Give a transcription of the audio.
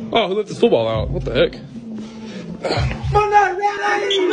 Oh, who left his football out? What the heck?